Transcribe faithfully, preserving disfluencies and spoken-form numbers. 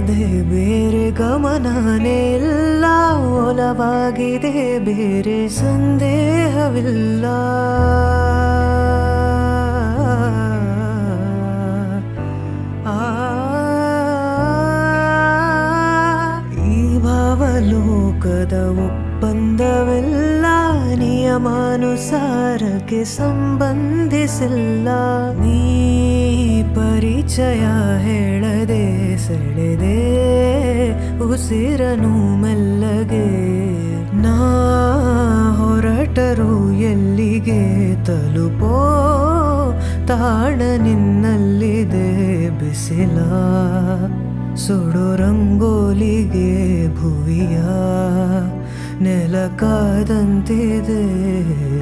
ಹೇಳದೆ ಬೇರೆ ಗಮನನೇ ಇಲ್ಲ, ಒಲವಾಗಿದೆ ಬೇರೆ ಸಂದೇಹವಿಲ್ಲ. ಈ ಭಾವಲೋಕದ ಒಪ್ಪಂದವೆಲ್ಲ ನಿಯಮಾನುಸಾರಕ್ಕೆ ಸಂಬಂಧಿಸಿಲ್ಲ. ನೀ ಪರಿಚಯ ಹೇಳದೆ ಸೆಳೆದೆ ಉಸಿರನು ಮೆಲ್ಲಗೆ, ನಾ ಹೊರಟರು ಎಲ್ಲಿಗೆ ತಲುಪೋ ತಾಣ ನಿನ್ನಲ್ಲಿದೆ ಬಿಸಿಲ. ಸುಡು ರಂಗೋಲಿಗೆ ಭುವಿಯ ನೆಲಕಾದಂತಿದೆ.